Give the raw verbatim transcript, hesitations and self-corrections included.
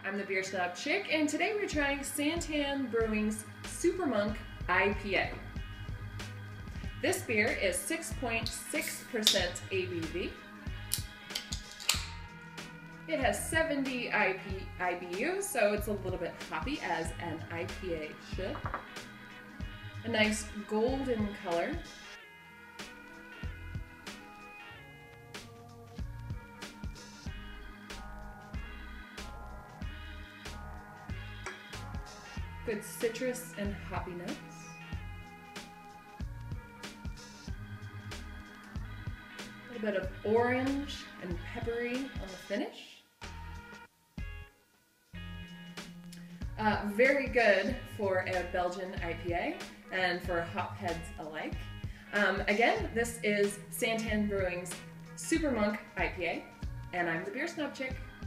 I'm the Beer Snob Chick, and today we're trying Santan Brewing's SuperMonk I P A. This beer is six point six percent A B V. It has seventy I B Us, so it's a little bit hoppy, as an I P A should. A nice golden color. Good citrus and hoppy notes. A little bit of orange and peppery on the finish. Uh, very good for a Belgian I P A and for hop heads alike. Um, again, this is Santan Brewing's SuperMonk I P A, and I'm the Beer Snob Chick.